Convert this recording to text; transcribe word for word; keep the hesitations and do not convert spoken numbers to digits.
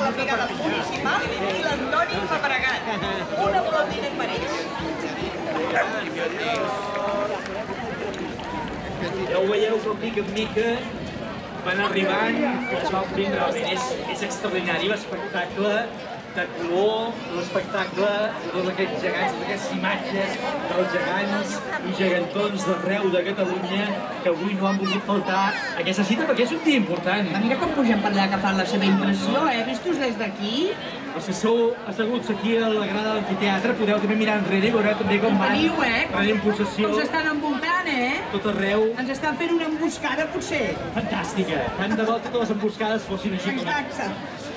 la brigada municipal i l'Antoni Fabregat. Un aplaudiment per ells. Ja ho veieu com mica en mica van arribant, es va omplint realment. És, és extraordinari l'espectacle de color, l'espectacle de tots aquests gegants, d'aquestes imatges dels gegants i gegantons d'arreu de Catalunya que avui no han volgut faltar a aquesta cita perquè és un dia important. Mira com pugem per allà que fan la seva impressió, eh? Vistos des d'aquí. Els que sou asseguts aquí a la grada de l'amfiteatre podeu també mirar enrere i veureu també com van Veniu, eh? prenent possessió Ens estan envoltant, eh? tot arreu. Ens estan fent una emboscada, potser. Fantàstica. Tant de bo totes les emboscades fossin així com Exacte.